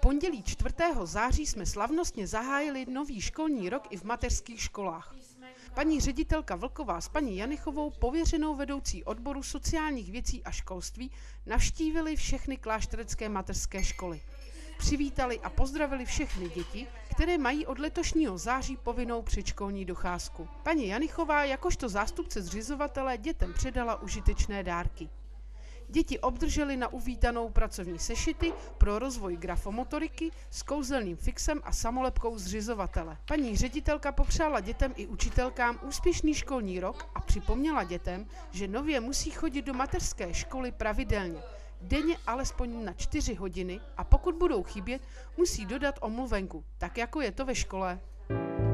pondělí 4. září jsme slavnostně zahájili nový školní rok i v mateřských školách. Paní ředitelka Vlková s paní Janichovou, pověřenou vedoucí odboru sociálních věcí a školství, navštívili všechny klášterecké mateřské školy. Přivítali a pozdravili všechny děti, které mají od letošního září povinnou předškolní docházku. Paní Janichová jakožto zástupce zřizovatele dětem předala užitečné dárky. Děti obdržely na uvítanou pracovní sešity pro rozvoj grafomotoriky s kouzelným fixem a samolepkou zřizovatele. Paní ředitelka popřála dětem i učitelkám úspěšný školní rok a připomněla dětem, že nově musí chodit do mateřské školy pravidelně, denně alespoň na 4 hodiny, a pokud budou chybět, musí dodat omluvenku, tak jako je to ve škole.